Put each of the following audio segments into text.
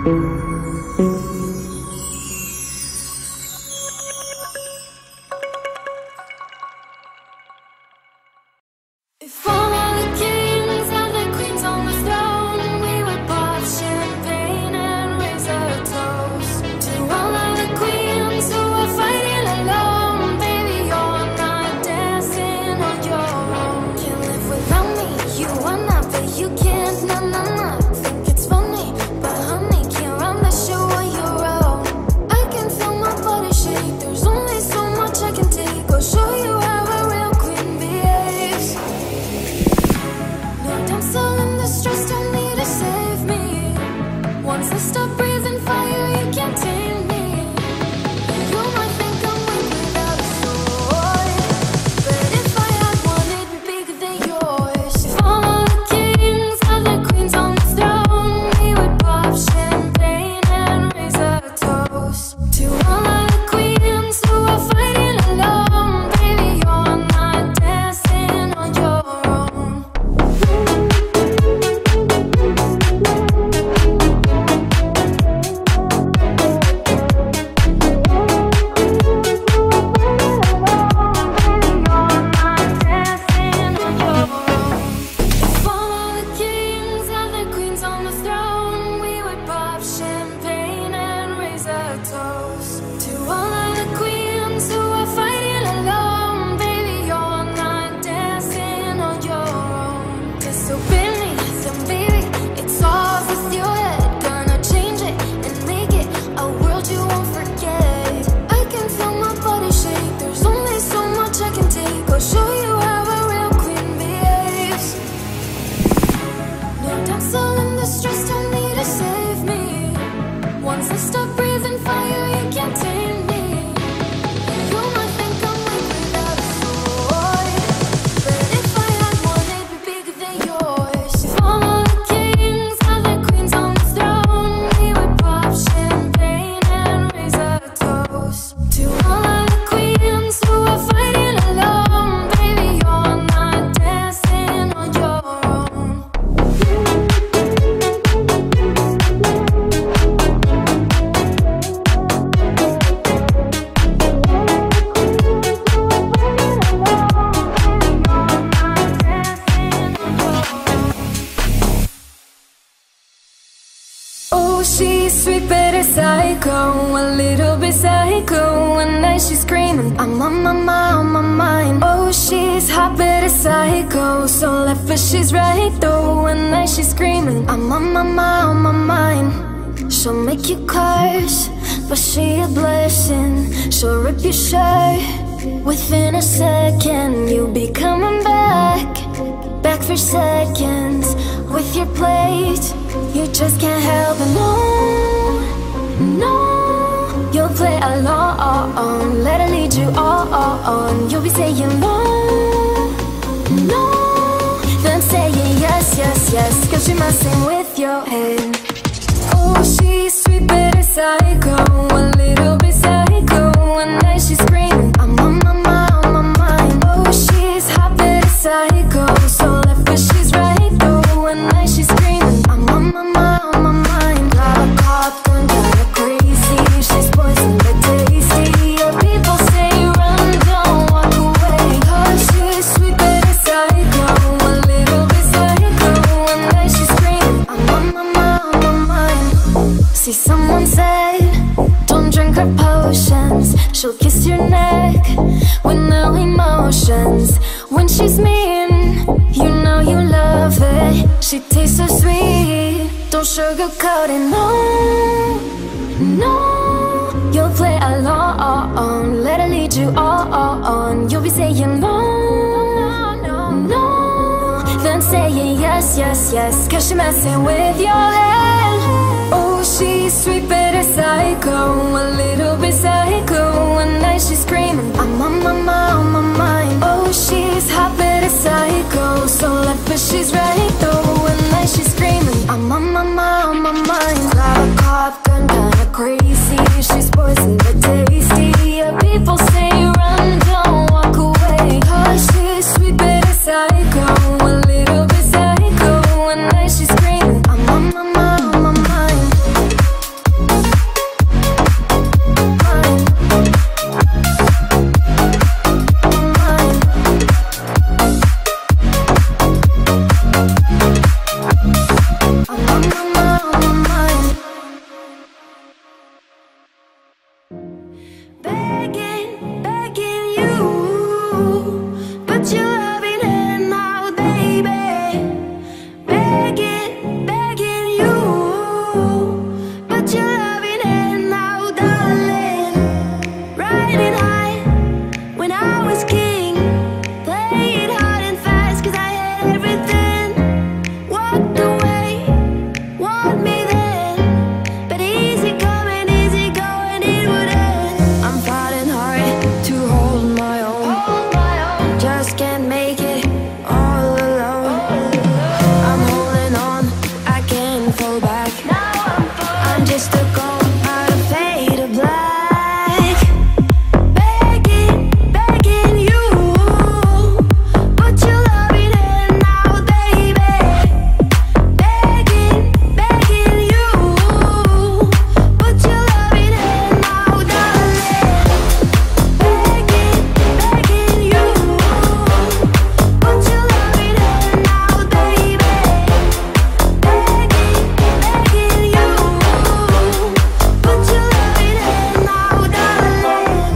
If all of the kings and the queens on the throne, we would pop champagne and raise a toast to all of the queens who are fighting alone. Baby, you're not dancing on your own. Can't live without me, you are not, but you can't, no, no, no. Think it's funny, but honey, can't run the show on your own. I can feel my body shake, there's only so much I can take. I'll show you how a real queen behaves. No damsel in distress, don't need to save me. Once I stop breathing fire, you can't tame me. You might think I'm weak without a sword, but if I had one, it'd be bigger than yours. If all of the kings and the queens on the throne, we would pop champagne and raise a toast to all of the queens who are fighting alone. Baby, you're not dancing on your own. If all of the kings and the queens on the throne, we would pop champagne and raise a toast to all of the queens who are fighting alone. Baby, you're not dancing on your own. Disobey me, then baby, it's off with your head. Gonna change it and make it a world you won't forget. I can feel my body shake, there's only so much I can take. I'll show you how a real queen behaves. No damsel in distress, don't need to save me. Once I stop breathing fire, you can't tame me. You might think I'm weak without a sword, but if I had one, it'd be bigger than yours. If all of the kings and the queens on the throne, we would pop champagne and raise a toast to all of the queens who are fighting alone. Baby, you're not dancing on your own. Oh, she's sweet but a psycho, a little bit psycho. One night she's screaming, I'm on my mind, on my mind. Oh, she's hot but a psycho, so left but she's right though. One night she's screaming, I'm on my mind, on my mind. She'll make you curse, but she a blessing. She'll rip your shirt within a second. You'll be coming back for seconds with your plate. You just can't help it, no, no. You'll play along, let her lead you on. You'll be saying no, no, then saying yes, yes, yes, cause she's messing with your head. Oh, she's sweet but a psycho, a little bit psycho. One night she's screaming, I'm on my mind, on my mind. Oh, she's hot but a psycho, so left but she's right though. One night she's screaming, I'm on my mind, on my mind. Got a cop, done got her crazy. She's poison but tasty. Your people say run, don't walk away. Cause she's sweet but a psycho, a little bit psycho. One night she's screaming, I'm on my mind, on my mind. See, someone said, don't drink her potions. She'll kiss your neck with no emotions. When she's mean, you know you love it. She tastes so sweet, don't sugarcoat it, no, no. You'll play along, let her lead you on. You'll be saying no, no, no, then saying yes, yes, yes, cause she's messing with your head. Oh, she's sweet but a psycho, a little bit psycho. One night she's screaming, I'm on my mind, on my mind. Oh, she's hot but a psycho, so left but she's right though. One night she's screaming, I'm on my mind, on my mind. Got a cop, gun, kinda crazy. She's poison but tasty. Yeah, people say run, don't walk away. Cause she's sweet but a psycho, a little bit psycho. One night she's screaming, I'm on my mind, on my mind. begging, begging you. Put your loving hand now, darling. Riding high when I was king. Play it hard and fast, 'cause I had everything. Walked away, want me then. But easy coming, easy going, it would end. I'm fighting hard to hold my own. Just can't make it all alone. I'm holding on, I can't fall back. I'm just a ghost out of fade of black. Begging, begging you. Put your loving hand now, baby. Begging, begging you. Put your loving hand now, darling. Begging, begging you. Put your loving hand now, baby. Begging, begging you. Put your loving hand now, darling.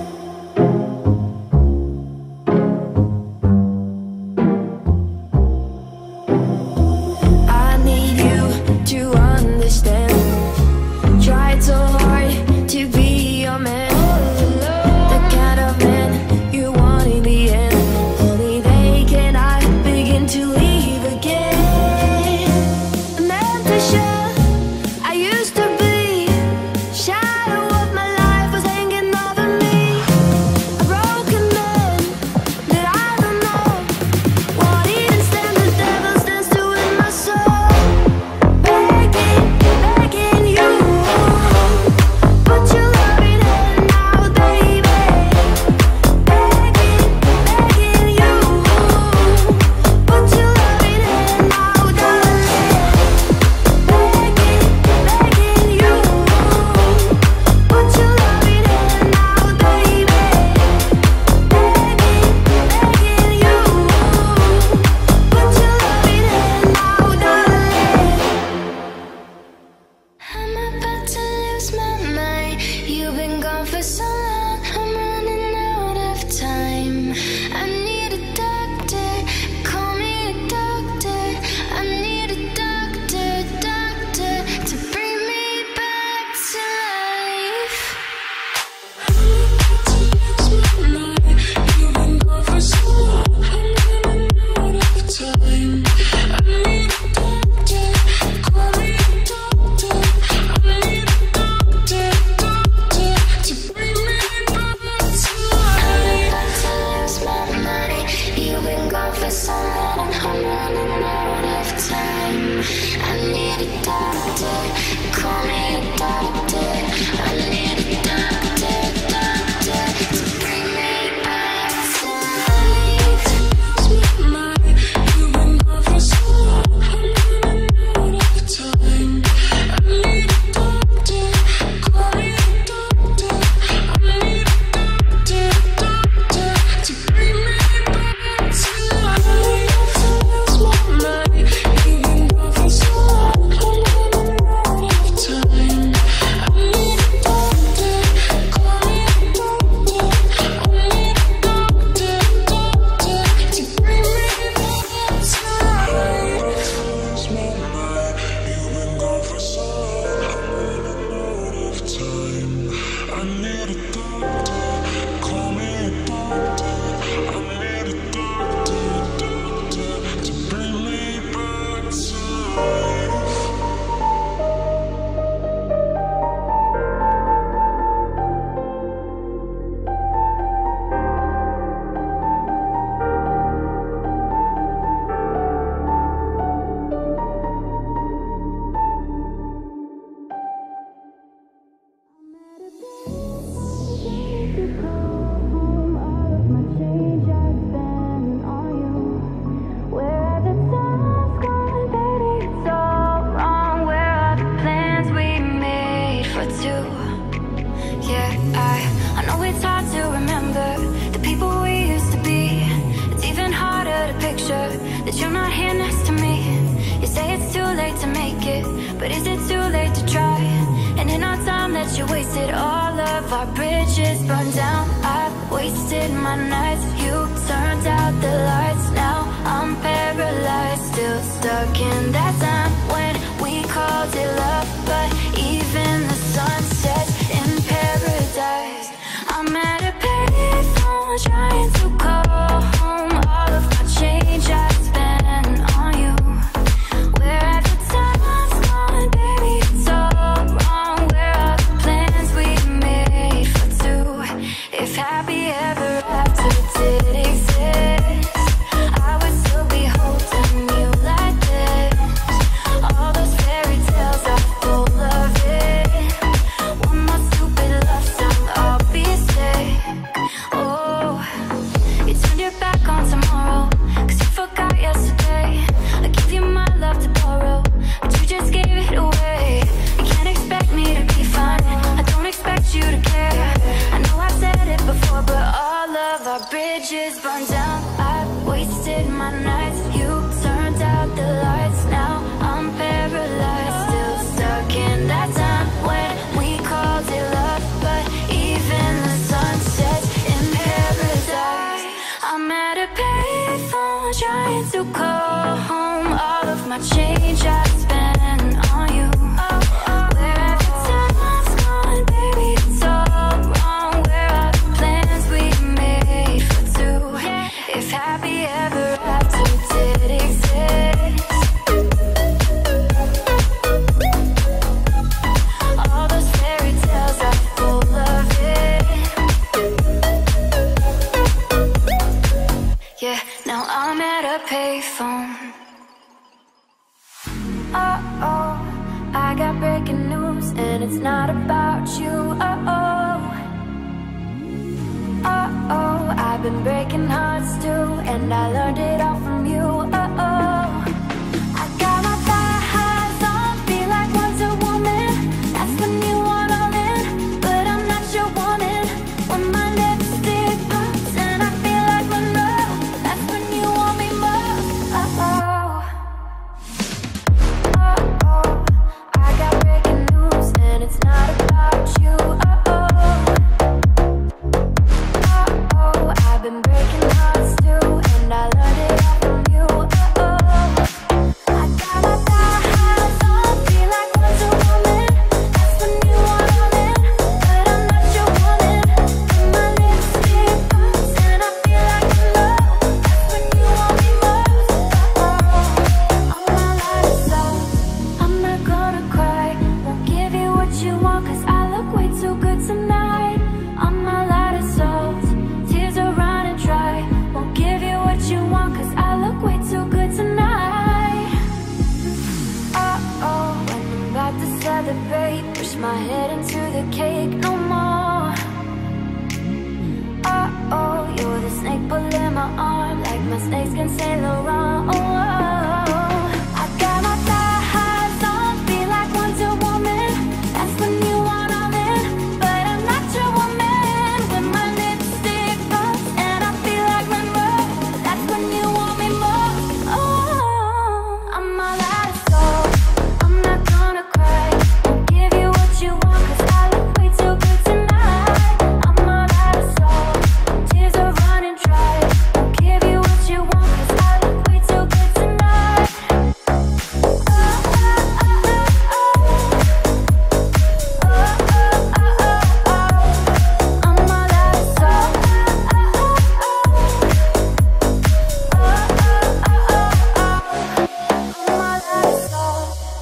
I need you to understand. Tried so hard to be your man, the kind of man you want in the end. Only they cannot begin to leave again. An empty shell I used to be. Shadow of my life was hanging over me. A broken man that I don't know. Won't even stand the devil stands to in my soul. Begging, begging you. Put your loving hand now, baby. Begging, begging you. Put your loving hand now, darling. Begging, begging you. Put your loving hand now, baby. Begging, begging you. Put your loving hand now, darling. I'm about to lose my mind. You've been gone for so long, I'm running out of time. I need a doctor, call me a doctor. I need a doctor, doctor, to bring me back to life. I'm about to lose my mind. You've been gone for so long, I'm running out of time. I need a doctor, call me a doctor. I need a doctor, doctor, to bring me back to life. I'm about to lose my mind. You've been gone for so long, I'm running out of time. I need a doctor, call me a doctor. I need a doctor, doctor, to bring me back to life. Lose my mind. You've been gone for so long, I'm running out of time. I need a doctor, call me a doctor. I need a doctor, doctor, to bring me back to life. Lose my mind. You've been gone for so long, I'm running out of time. I need a doctor, call me a doctor. I need a doctor, doctor, to bring me back to life. Lose my mind. You've been gone for so long, I'm running out of time. I need a doctor, call me a doctor. I need a doctor, doctor, to bring me back to life. I know it's hard to remember the people we used to be. It's even harder to picture that you're not here next to me. You say it's too late to make it, but is it too late to try? And in our time that you wasted, all of our bridges burned down. I've wasted my nights, you turned out the lights. Now I'm paralyzed, still stuck in that time when we called it love. But even the sun sets in paradise. I'm at a payphone trying to call home. All of my change I spent on you. Where have the times gone, baby? It's all wrong. Where are the plans we made for two? If happy ever after did exist, I would still be holding you like this. All those fairy tales are full of it. One more stupid love song, I'll be sick. Oh, you turned your back on tomorrow, 'cause you forgot yesterday. I gave you my love to borrow, but you just gave it away. You can't expect me to be fine, I don't expect you to care. I know I've said it before, but all of our bridges burned down. I wasted my nights, you turned out the lights. Now I'm paralyzed, still stuck in that time when we called it love. But even the sun sets in paradise. I'm at a payphone trying to call home. All of my change I spent on you. Where have the times gone, baby? It's all wrong. Where are the plans we made for two? If happy ever after did exist, all those fairy tales are full of it. Yeah, now I'm at a payphone. Uh-oh, I got breaking news, and it's not about you. Uh-oh, uh-oh, I've been breaking hearts too, and I learned it all from you. Uh-oh, I got my thighs on, feel like Wonder Woman. That's when you want all in, but I'm not your woman. When my lipstick pops and I feel like Monroe, that's when you want me more. Uh-oh, uh-oh, I got breaking news, and it's not about you. Uh-oh, uh-oh, I've been breaking hearts too, and I learned it all from you. Uh-oh, I got my thighs on, feel like Wonder Woman. That's when you want all in, but I'm not your woman. When my lipstick pops and I feel like Monroe, that's when you want me most. Uh-oh, I'm not like soft, I'm not gonna cry. Won't give you what you want, 'cause I look way too good tonight. I'm not light as salt, tears are running dry. Won't give you what you want, 'cause I look way too good tonight. Uh-oh, when I'm about to celebrate, push my head into the cake no more. Uh-oh, you're the snake pulling my arm, like my snakes can sail around. Oh, I got my thighs on, feel like Wonder Woman. That's when you want all in, but I'm not your woman. When my lipstick pops and I feel like Monroe, that's when you want me more. Oh, I'm all out of soul, I'm not gonna cry. Won't give you what you want, 'cause I look way too good tonight. I'm all out of soul, tears are running dry. Won't give you what you want, 'cause I look way too good tonight. I'm all out of soul. I'm all out of soul.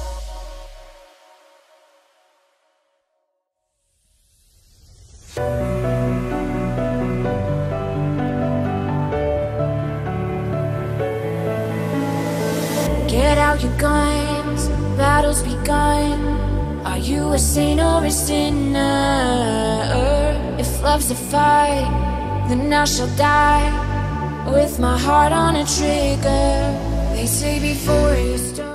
Get out your guns, battle's begun. Are you a saint or a sinner? If love's a fight, then I shall die with my heart on a trigger. They say before you start